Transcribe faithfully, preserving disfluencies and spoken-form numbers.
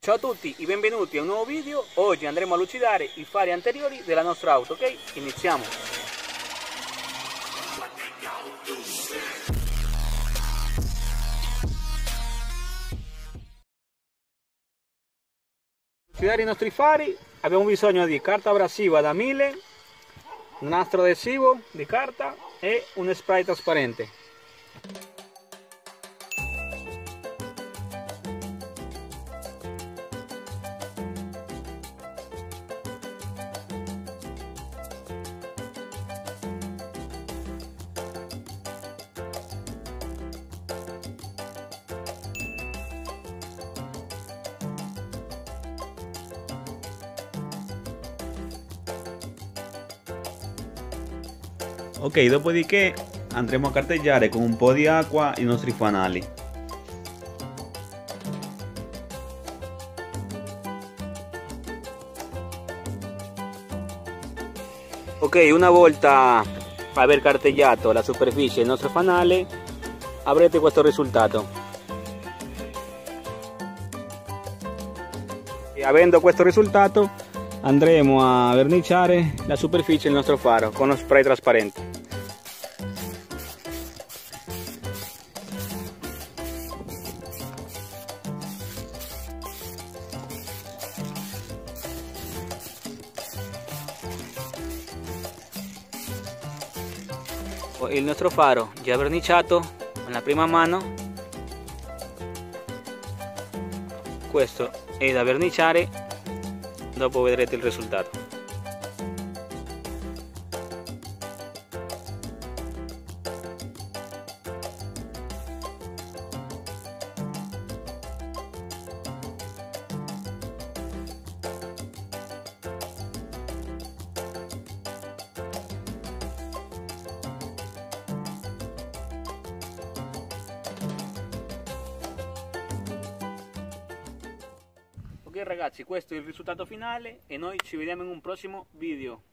Ciao a tutti e benvenuti a un nuovo video. Oggi andremo a lucidare i fari anteriori della nostra auto, ok? Iniziamo! Per lucidare i nostri fari abbiamo bisogno di carta abrasiva da mille, un nastro adesivo di carta e un spray trasparente. Ok, dopodiché andremo a carteggiare con un po' di acqua i nostri fanali. Ok, una volta aver carteggiato la superficie del nostro fanale avrete questo risultato. E avendo questo risultato andremo a verniciare la superficie del nostro faro con uno spray trasparente. Il nostro faro già verniciato con la prima mano, questo è da verniciare, dopo vedrete il risultato. Ok ragazzi, questo è il risultato finale e noi ci vediamo in un prossimo video.